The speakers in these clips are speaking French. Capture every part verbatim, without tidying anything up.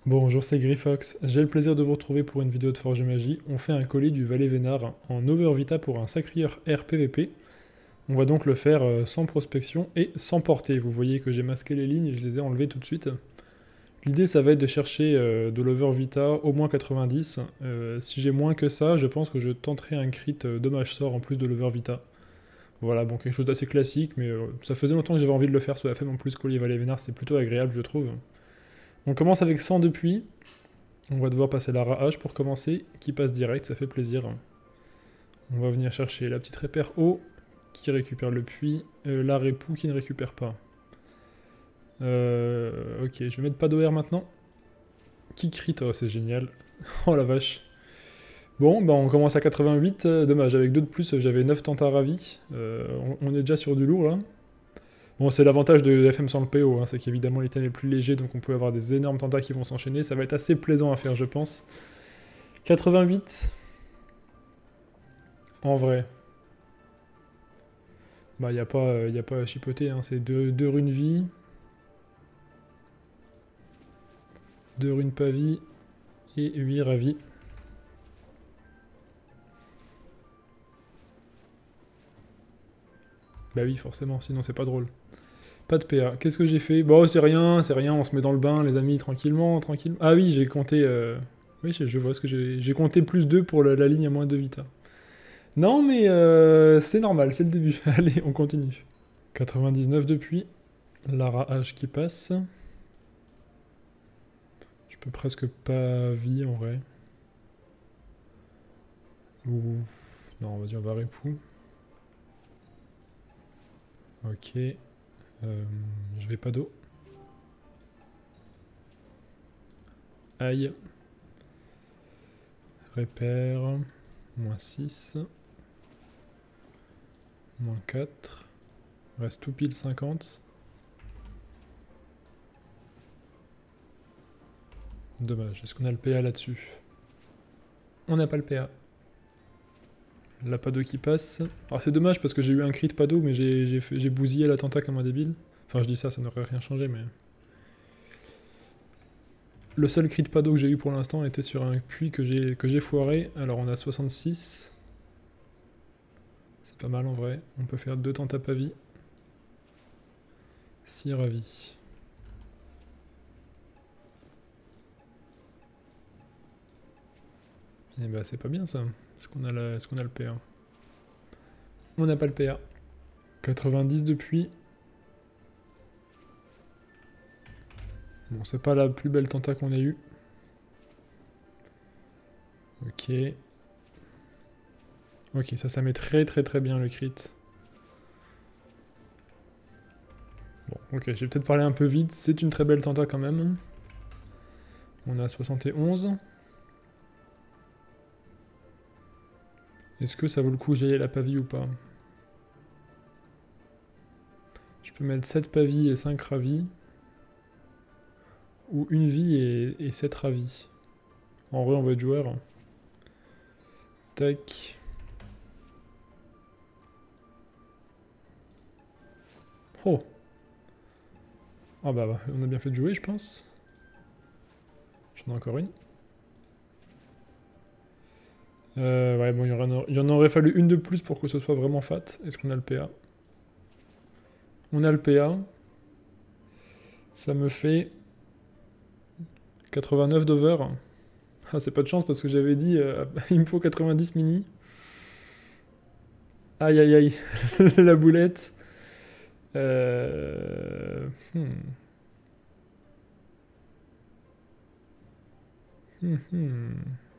Bonjour, c'est Grifox. J'ai le plaisir de vous retrouver pour une vidéo de Forge Magie. On fait un colis du Valet Vénard en Overvita pour un Sacrieur R P V P. On va donc le faire euh, sans prospection et sans portée. Vous voyez que j'ai masqué les lignes et je les ai enlevées tout de suite. L'idée, ça va être de chercher euh, de l'Overvita au moins quatre-vingt-dix. Euh, si j'ai moins que ça, je pense que je tenterai un crit euh, dommage sort en plus de l'Overvita. Voilà, bon, quelque chose d'assez classique, mais euh, ça faisait longtemps que j'avais envie de le faire sous la femme. En plus, colis Valet Vénard, c'est plutôt agréable, je trouve. On commence avec cent de puits. On va devoir passer la H pour commencer, qui passe direct, ça fait plaisir. On va venir chercher la petite répère eau, qui récupère le puits, euh, la répoux qui ne récupère pas. Euh, ok, je vais mettre pas d'O R maintenant. Qui crit, oh c'est génial. Oh la vache. Bon, bah on commence à quatre-vingt-huit, euh, dommage, avec deux de plus, j'avais neuf tentats ravis. Euh, on, on est déjà sur du lourd là. Bon, c'est l'avantage de F M sans le P O, hein, c'est qu'évidemment l'item est plus léger, donc on peut avoir des énormes tentats qui vont s'enchaîner. Ça va être assez plaisant à faire, je pense. quatre-vingt-huit. En vrai. Bah, il n'y a, pas, y a pas à chipoter, hein. C'est deux runes vie. deux runes pas vie. Et huit ravis. Bah oui, forcément, sinon c'est pas drôle. Pas de P A. Qu'est-ce que j'ai fait? Bon, c'est rien, c'est rien, on se met dans le bain, les amis, tranquillement, tranquillement. Ah oui, j'ai compté... Euh... Oui, je vois ce que j'ai... J'ai compté plus deux pour la, la ligne à moins de vita. Non, mais euh, c'est normal, c'est le début. Allez, on continue. quatre-vingt-dix-neuf depuis. Lara H qui passe. Je peux presque pas vie en vrai. Ou... Non, vas-y, on va répoux. Ok. Euh, je vais pas d'eau. Aïe. Répère. Moins six. Moins quatre. Reste tout pile cinquante. Dommage. Est-ce qu'on a le P A là-dessus? On n'a pas le P A. La Pado qui passe. Alors c'est dommage parce que j'ai eu un crit Pado, mais j'ai bousillé l'attentat comme un débile. Enfin je dis ça, ça n'aurait rien changé, mais... Le seul crit Pado que j'ai eu pour l'instant était sur un puits que j'ai foiré. Alors on a soixante-six. C'est pas mal en vrai. On peut faire deux tentats à vie. six ravis. Et bah c'est pas bien ça. Est-ce qu'on a, la... Est qu'on a le P A? On n'a pas le P A. quatre-vingt-dix depuis. Bon, c'est pas la plus belle tenta qu'on ait eue. Ok. Ok, ça, ça met très très très bien le crit. Bon, ok, j'ai peut-être parlé un peu vite. C'est une très belle tenta quand même. On a soixante et onze. Est-ce que ça vaut le coup j'aille la pavie ou pas? Je peux mettre sept pavis et cinq ravis. Ou une vie et, et sept ravis. En vrai, on va être joueur. Tac. Oh. Ah bah, bah, on a bien fait de jouer, je pense. J'en ai encore une. Euh, ouais, bon, il y, en il y en aurait fallu une de plus pour que ce soit vraiment fat. Est-ce qu'on a le P A? On a le P A. Ça me fait quatre-vingt-neuf d'over. Ah, c'est pas de chance parce que j'avais dit euh, il me faut quatre-vingt-dix mini. Aïe aïe aïe, la boulette. Euh... Hmm. Hmm, hmm.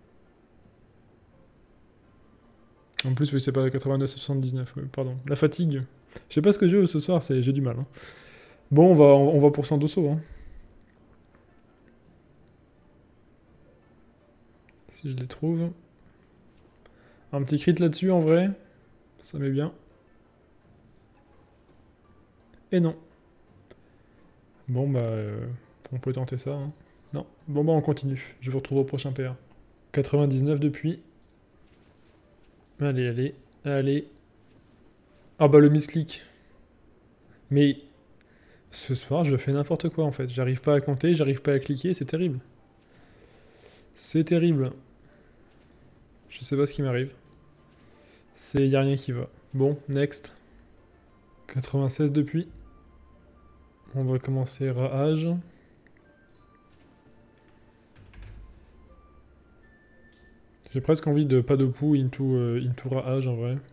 En plus, oui, c'est pas quatre-vingt-neuf, c'est soixante-dix-neuf, oui, pardon. La fatigue. Je sais pas ce que j'ai ce soir, j'ai du mal. Hein. Bon, on va, on va pour cent d'osso. Hein. Si je les trouve. Un petit crit là-dessus, en vrai. Ça met bien. Et non. Bon, bah... Euh, on peut tenter ça. Hein. Non. Bon, bah on continue. Je vous retrouve au prochain P A. quatre-vingt-dix-neuf depuis. Allez, allez, allez. Ah bah le misclick. Mais ce soir, je fais n'importe quoi en fait. J'arrive pas à compter, j'arrive pas à cliquer, c'est terrible. C'est terrible. Je sais pas ce qui m'arrive. C'est... y a rien qui va. Bon, next. quatre-vingt-seize depuis. On va commencer Rage. J'ai presque envie de Padopou into, euh, into Rage en vrai.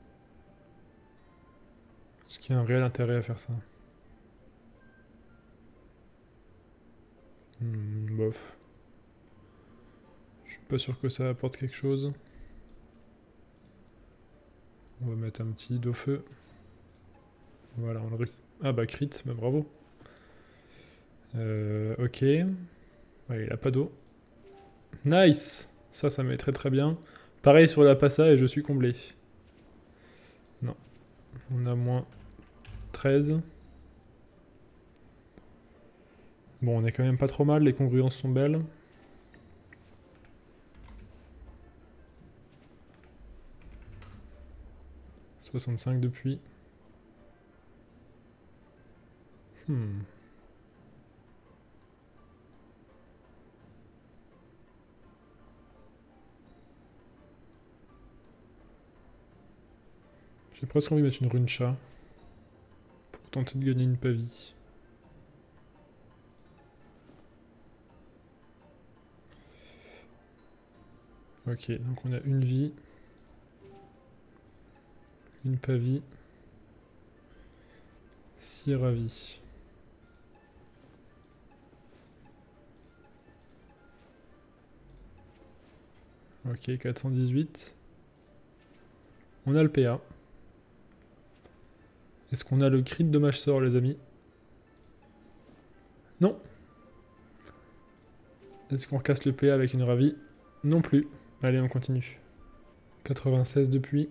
Parce qu'il y a un réel intérêt à faire ça. Hmm, bof. Je suis pas sûr que ça apporte quelque chose. On va mettre un petit dos feu. Voilà, on le... Ah bah crit, bah bravo. Euh, ok. Ouais, il a pas d'eau. Nice! Ça, ça met très très bien. Pareil sur la passa et je suis comblé. Non. On a moins treize. Bon, on est quand même pas trop mal, les congruences sont belles. soixante-cinq depuis. Hmm. J'ai presque envie de mettre une rune chat. Pour tenter de gagner une pavie. Ok, donc on a une vie. Une pavie. six ravis. Ok, quatre cent dix-huit. On a le P A. Est-ce qu'on a le crit de dommage sort, les amis? Non. Est-ce qu'on casse le P A avec une ravie? Non plus. Allez, on continue. quatre-vingt-seize depuis.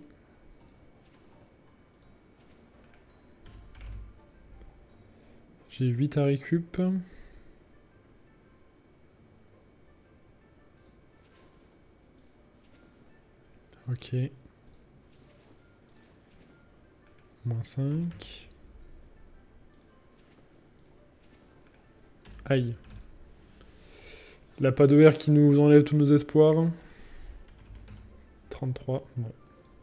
J'ai huit à récup. Ok. Moins cinq. Aïe. La pas de R qui nous enlève tous nos espoirs. trente-trois, bon.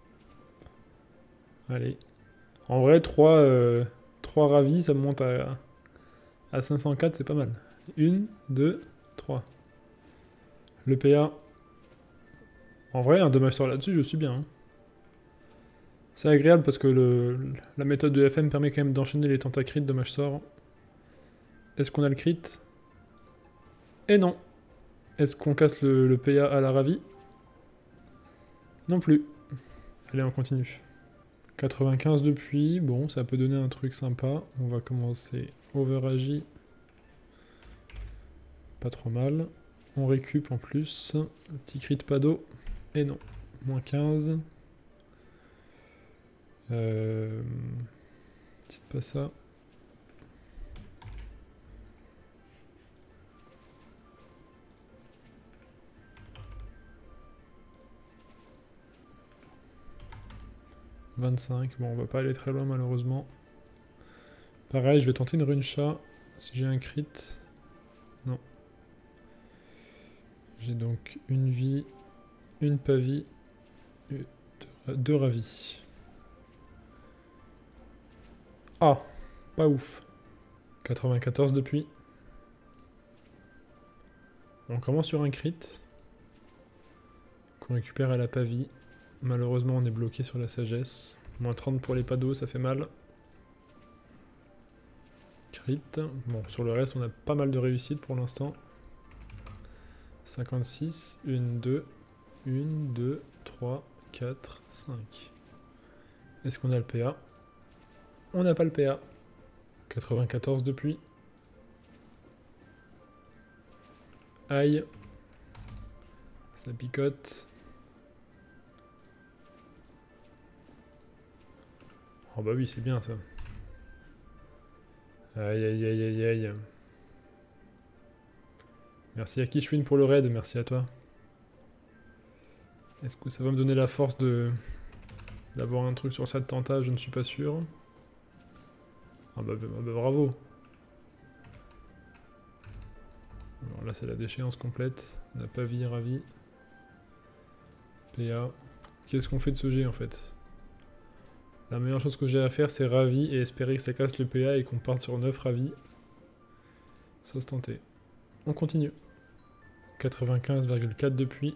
Allez. En vrai, trois, euh, trois ravis, ça me monte à, à cinq cent quatre, c'est pas mal. une, deux, trois. Le P A. En vrai, un dommage sort là-dessus, je suis bien. Hein. C'est agréable parce que le, la méthode de F M permet quand même d'enchaîner les tentacrits de dommage sort. Est-ce qu'on a le crit? Et non. Est-ce qu'on casse le, le P A à la ravie? Non plus. Allez, on continue. quatre-vingt-quinze depuis. Bon, ça peut donner un truc sympa. On va commencer Overagi. Pas trop mal. On récup en plus. Petit crit pas d'eau. Et non. Moins quinze. Euh... Petite pas ça. vingt-cinq. Bon, on va pas aller très loin malheureusement. Pareil, je vais tenter une rune chat. Si j'ai un crit. Non. J'ai donc une vie, une pavie, deux, deux ravis. Ah, pas ouf. quatre-vingt-quatorze depuis. On commence sur un crit. Qu'on récupère à la pavie. Malheureusement, on est bloqué sur la sagesse. Moins trente pour les pados, ça fait mal. Crit. Bon, sur le reste, on a pas mal de réussite pour l'instant. cinquante-six, un, deux, un, deux, trois, quatre, cinq. Est-ce qu'on a le P A? On n'a pas le P A. quatre-vingt-quatorze depuis. Aïe. Ça picote. Oh bah oui, c'est bien ça. Aïe aïe aïe aïe aïe. Merci à Kishwin pour le raid, merci à toi. Est-ce que ça va me donner la force de d'avoir un truc sur cette tenta? Je ne suis pas sûr. Ah bah, bah, bah bravo. Alors là c'est la déchéance complète. On n'a pas vie, ravi. P A. Qu'est-ce qu'on fait de ce G en fait? La meilleure chose que j'ai à faire c'est ravi et espérer que ça casse le P A et qu'on parte sur neuf ravis. Ça se tentait. On continue. quatre-vingt-quinze virgule quatre depuis.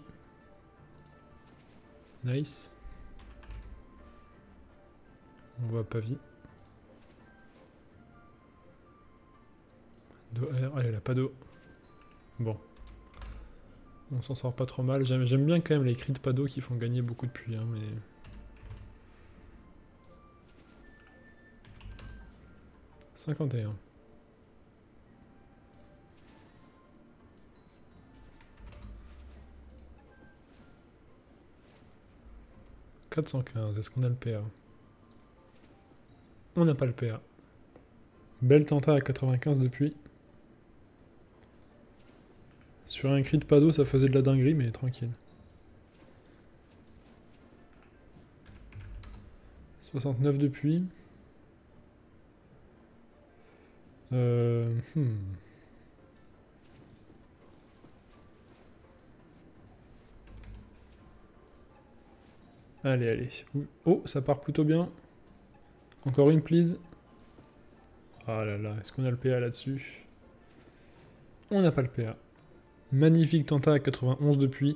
Nice. On voit pas vie. Do R, allez là, pas d'eau. Bon. On s'en sort pas trop mal. J'aime bien quand même les crits de pas d'eau qui font gagner beaucoup de puits, hein, mais... cinquante et un. quatre cent quinze, est-ce qu'on a le P A? On n'a pas le P A. Belle tenta à quatre-vingt-quinze depuis. Sur un cri de pas d'eau, ça faisait de la dinguerie, mais tranquille. soixante-neuf depuis. Euh, hmm. Allez, allez. Oh, ça part plutôt bien. Encore une, please. Ah là là, est-ce qu'on a le P A là-dessus? On n'a pas le P A. Magnifique tenta à quatre-vingt-onze depuis.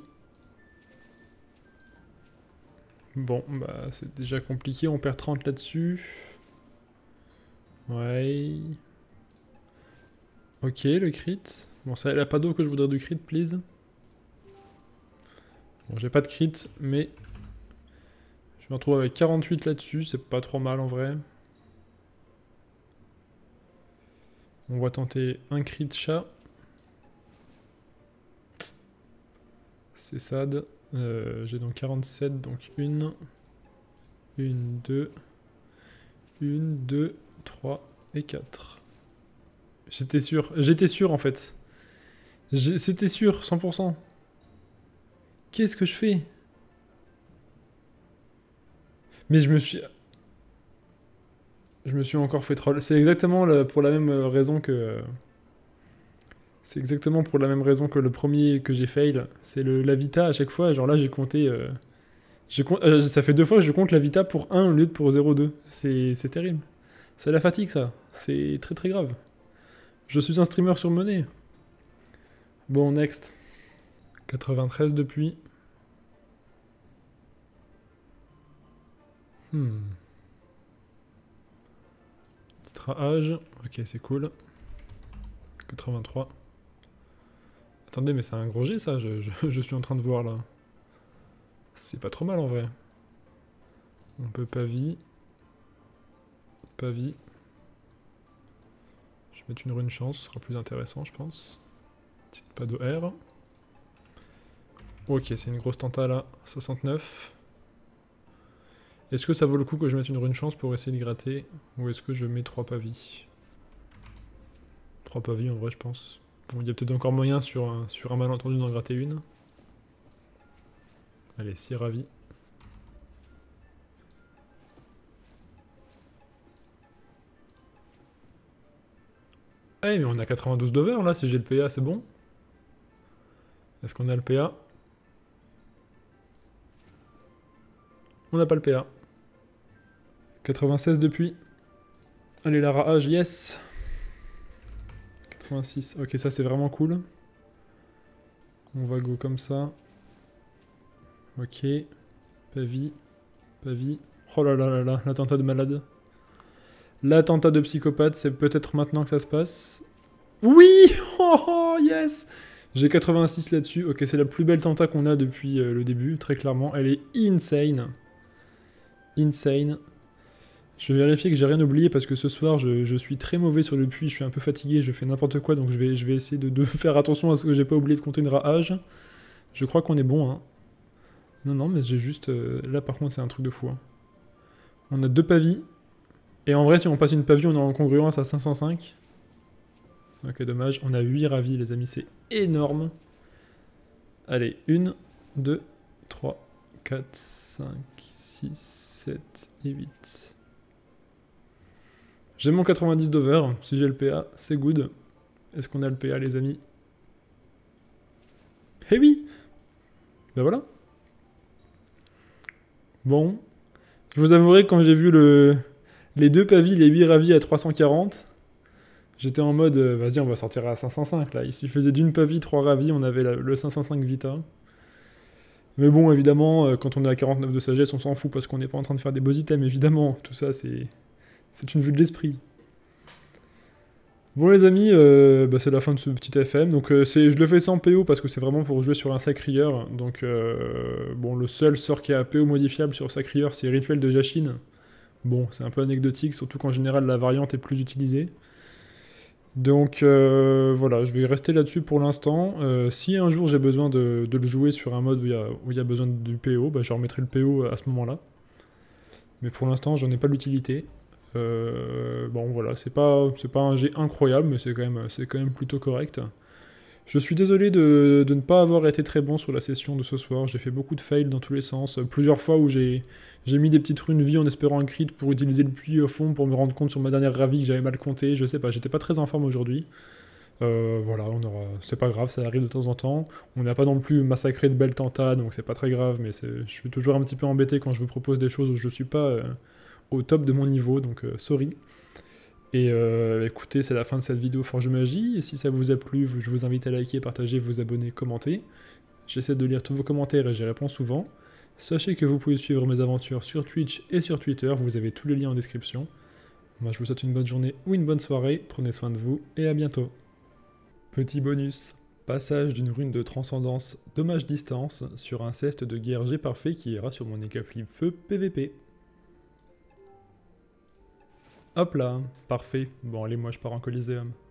Bon, bah c'est déjà compliqué, on perd trente là-dessus. Ouais. Ok, le crit. Bon, ça, il n'y a pas d'eau que je voudrais du crit, please. Bon, j'ai pas de crit, mais... je me retrouve avec quarante-huit là-dessus, c'est pas trop mal en vrai. On va tenter un crit chat. C'est sad. Euh, j'ai donc quarante-sept, donc une, une, deux, une, deux, trois et quatre. J'étais sûr, j'étais sûr en fait. C'était sûr, cent pour cent. Qu'est-ce que je fais? Mais je me suis... Je me suis encore fait troll. C'est exactement la, pour la même raison que... C'est exactement pour la même raison que le premier que j'ai fail. C'est la Vita à chaque fois. Genre là, j'ai compté... Euh, compte, euh, ça fait deux fois que je compte la Vita pour un au lieu de pour zéro virgule deux. C'est terrible. C'est la fatigue, ça. C'est très très grave. Je suis un streamer surmené. Bon, next. quatre-vingt-treize depuis. Hmm. Âge. Ok, c'est cool. quatre-vingt-trois. Attendez, mais c'est un gros G, ça, je, je, je suis en train de voir, là. C'est pas trop mal, en vrai. On peut pas vie. Pas vie. Je vais mettre une rune chance, ce sera plus intéressant, je pense. Petite pas de R. Ok, c'est une grosse tenta, là. soixante-neuf. Est-ce que ça vaut le coup que je mette une rune chance pour essayer de gratter? Ou est-ce que je mets trois pavis? trois pavis en vrai je pense. Bon, il y a peut-être encore moyen sur un, sur un malentendu d'en gratter une. Allez, six ravis. Ah mais on a quatre-vingt-douze d'over là, si j'ai le P A c'est bon. Est-ce qu'on a le P A? On n'a pas le P A. quatre-vingt-seize depuis. Allez, la rage, yes. quatre-vingt-six. Ok, ça c'est vraiment cool. On va go comme ça. Ok. Pas vie. Pas vie. Oh là là là là, l'attentat de malade. L'attentat de psychopathe, c'est peut-être maintenant que ça se passe. Oui. Oh, oh yes. J'ai quatre-vingt-six là-dessus. Ok, c'est la plus belle tenta qu'on a depuis euh, le début, très clairement. Elle est insane. Insane. Je vais vérifier que j'ai rien oublié parce que ce soir je, je suis très mauvais sur le puits, je suis un peu fatigué, je fais n'importe quoi donc je vais, je vais essayer de, de faire attention à ce que j'ai pas oublié de compter une rage. Je crois qu'on est bon hein. Non non mais j'ai juste... Euh, là par contre c'est un truc de fou. Hein. On a deux pavis. Et en vrai si on passe une pavie on est en congruence à cinq cent cinq. Ok dommage, on a huit ravis les amis, c'est énorme. Allez, un, deux, trois, quatre, cinq, six, sept et huit. J'ai mon quatre-vingt-dix d'over, si j'ai le P A, c'est good. Est-ce qu'on a le P A les amis? Eh oui! Ben voilà. Bon. Je vous avouerai que quand j'ai vu le... les deux pavis, les huit ravis à trois cent quarante, j'étais en mode, euh, vas-y, on va sortir à cinq cent cinq, là. Il suffisait d'une pavie, trois ravis, on avait la- le cinq cent cinq Vita. Mais bon, évidemment, euh, quand on est à quarante-neuf de sagesse, on s'en fout parce qu'on n'est pas en train de faire des beaux items, évidemment. Tout ça, c'est c'est une vue de l'esprit. Bon les amis, euh, bah, c'est la fin de ce petit F M. Donc euh, c'est- je le fais sans P O parce que c'est vraiment pour jouer sur un sacrieur. Donc euh, bon, le seul sort qui a P O modifiable sur sacrieur, c'est Rituel de Jashin. Bon, c'est un peu anecdotique, surtout qu'en général la variante est plus utilisée. Donc euh, voilà, je vais rester là-dessus pour l'instant. Euh, si un jour j'ai besoin de, de le jouer sur un mode où il y a, où il y a besoin du P O, bah, je remettrai le P O à ce moment-là. Mais pour l'instant, j'en ai pas l'utilité. Euh, bon voilà, c'est pas, c'est pas un jet incroyable, mais c'est quand, même, c'est quand même plutôt correct. Je suis désolé de, de ne pas avoir été très bon sur la session de ce soir, j'ai fait beaucoup de fails dans tous les sens, plusieurs fois où j'ai j'ai mis des petites runes vie en espérant un crit pour utiliser le puits au fond pour me rendre compte sur ma dernière ravie que j'avais mal compté, je sais pas, j'étais pas très en forme aujourd'hui. Euh, voilà, on aura... c'est pas grave, ça arrive de temps en temps. On n'a pas non plus massacré de belles tentas, donc c'est pas très grave, mais je suis toujours un petit peu embêté quand je vous propose des choses où je suis pas euh, au top de mon niveau, donc euh, sorry. Et euh, écoutez, c'est la fin de cette vidéo Forge Magie, et si ça vous a plu, je vous invite à liker, partager, vous abonner, commenter. J'essaie de lire tous vos commentaires et j'y réponds souvent. Sachez que vous pouvez suivre mes aventures sur Twitch et sur Twitter, vous avez tous les liens en description. Moi je vous souhaite une bonne journée ou une bonne soirée, prenez soin de vous, et à bientôt. Petit bonus, passage d'une rune de transcendance dommage distance sur un ceste de guerre G parfait qui ira sur mon Ecaflip Feu P V P. Hop là, parfait. Bon allez, moi je pars en Coliseum.